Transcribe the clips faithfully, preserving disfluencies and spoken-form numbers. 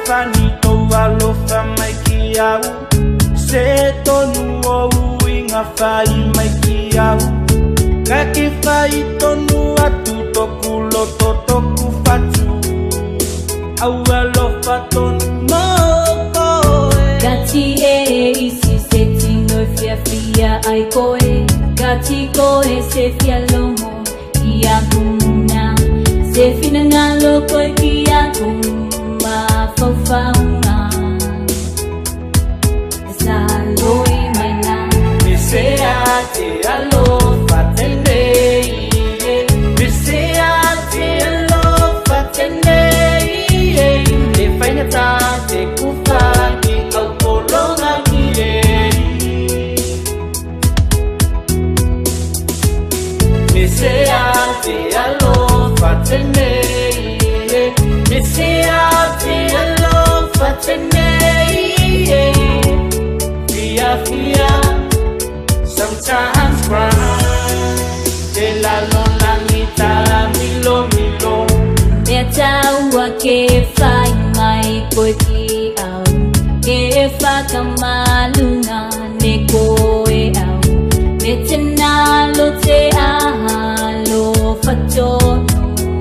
fanito alofa mai ki au se tonu o inga fai mai ki au ka ki fai tonu atu toku loto toku fatu au alofa tonu moko Gati e isi se tino fia fia ai koe Gati koe se fia lomo ia kuna se fina ngalo koe kia kuma fafaunga Saloi mai na me se ate alo fatene me se ate alo fatene e fai na tate kufaki au kolonga kie me se ate alo fatene me se ate alo fatene fia fia sometimes cry de Lalolagi Tamilomilo Me taua ke fai mai koe ki au Ke whakamalunga ne koe au Me tena lo te ahalo whatono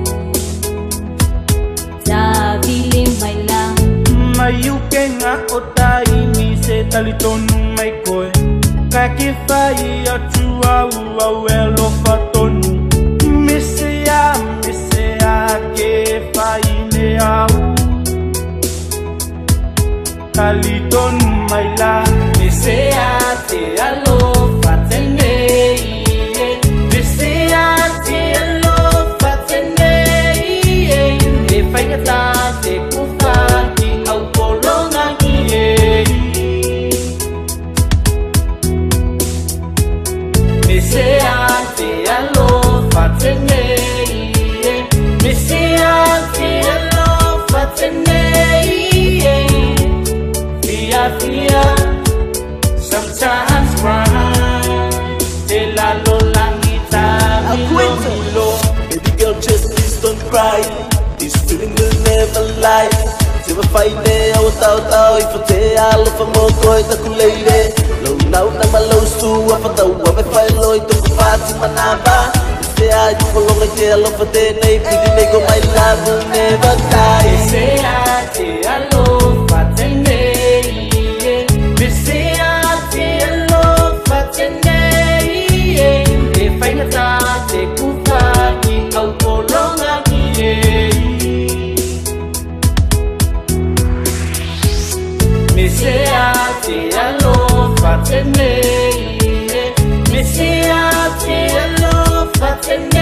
Ta vili mai la mai uke ngā o taimi se talitonu mai koe Ka ki whai atu au au e lofa tonu Misea, misea ke whai ne au Talitonu mai la Misea te alofa tenei Misea te alofa tenei E whai ngata te kufaki au kolonga kie Misea te alofa tenei Misea te alofa tenei Fia fia sometimes cry De Lalolagi Tamilomilo Baby girl, just please don't cry. This feeling will never lie. Se vai faine au tau tau I fate alo fa mo koi ta kuleire. Lo nau na malo stu a fa tau a vai fai loi to ku fati manaba. Se ai ko lo ngai te alo fate nei pidi nei go my love will never die. Misea te alofa tenei Misea te alofa tenei E whai ngata te kufaki au kolonga kie Misea te alofa tenei Misea te alofa tenei